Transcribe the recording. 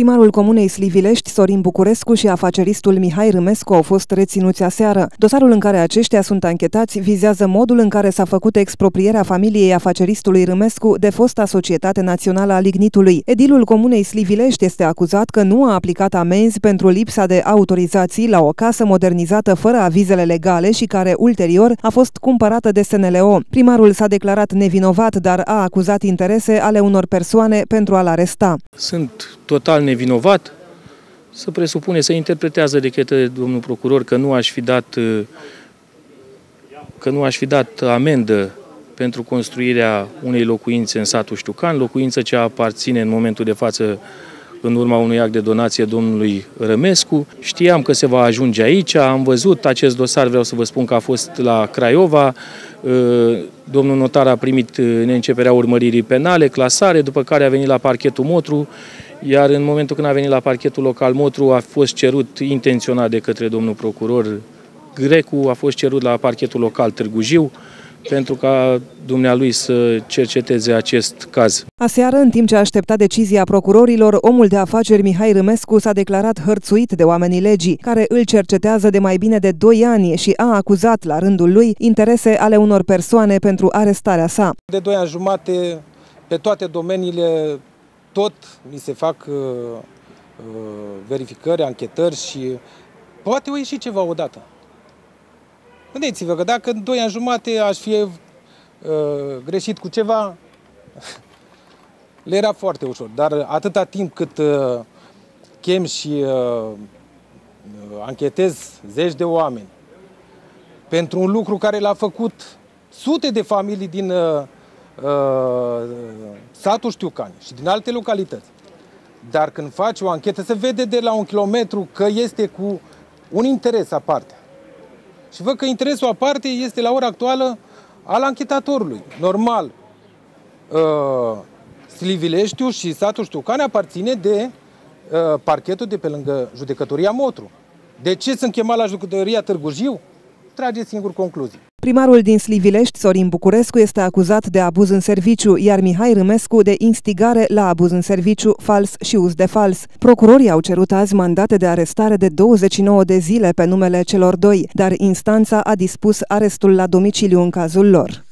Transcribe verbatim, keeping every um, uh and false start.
Primarul Comunei Slivilești, Sorin Bucurescu, și afaceristul Mihai Râmescu au fost reținuți aseară. Dosarul în care aceștia sunt anchetați vizează modul în care s-a făcut exproprierea familiei afaceristului Râmescu de fosta Societate Națională a Lignitului. Edilul Comunei Slivilești este acuzat că nu a aplicat amenzi pentru lipsa de autorizații la o casă modernizată fără avizele legale și care, ulterior, a fost cumpărată de S N L O. Primarul s-a declarat nevinovat, dar a acuzat interese ale unor persoane pentru a-l aresta. Sunt total nevinovat. Se presupune, se interpretează de către domnul procuror că nu aș fi dat că nu aș fi dat amendă pentru construirea unei locuințe în satul Ștucan, locuință ce aparține în momentul de față în urma unui act de donație domnului Râmescu. Știam că se va ajunge aici, am văzut acest dosar, vreau să vă spun că a fost la Craiova. Domnul notar a primit neînceperea urmăririi penale, clasare, după care a venit la parchetul Motru, iar în momentul când a venit la parchetul local Motru a fost cerut intenționat de către domnul procuror Grecu, a fost cerut la parchetul local Târgu Jiu, pentru ca dumnealui să cerceteze acest caz. Aseară, în timp ce aștepta decizia procurorilor, omul de afaceri Mihai Râmescu s-a declarat hărțuit de oamenii legii, care îl cercetează de mai bine de doi ani și a acuzat, la rândul lui, interese ale unor persoane pentru arestarea sa. De doi ani jumate, pe toate domeniile, tot mi se fac uh, uh, verificări, anchetări și poate o ieși ceva odată. Gândiți-vă că dacă în doi ani jumate aș fi uh, greșit cu ceva, le era foarte ușor. Dar atâta timp cât uh, chem și uh, anchetez zeci de oameni pentru un lucru care l-a făcut sute de familii din uh, uh, satul Știucani și din alte localități. Dar când faci o anchetă, se vede de la un kilometru că este cu un interes aparte. Și văd că interesul aparte este la ora actuală al anchetatorului. Normal, uh, Slivileștiu și satul Știucani aparține de uh, parchetul de pe lângă judecătoria Motru. De ce sunt chemat la judecătoria Târgu Jiu? Trageți singur concluzii. Primarul din Slivilești, Sorin Bucurescu, este acuzat de abuz în serviciu, iar Mihai Râmescu de instigare la abuz în serviciu, fals și uz de fals. Procurorii au cerut azi mandate de arestare de douăzeci și nouă de zile pe numele celor doi, dar instanța a dispus arestul la domiciliu în cazul lor.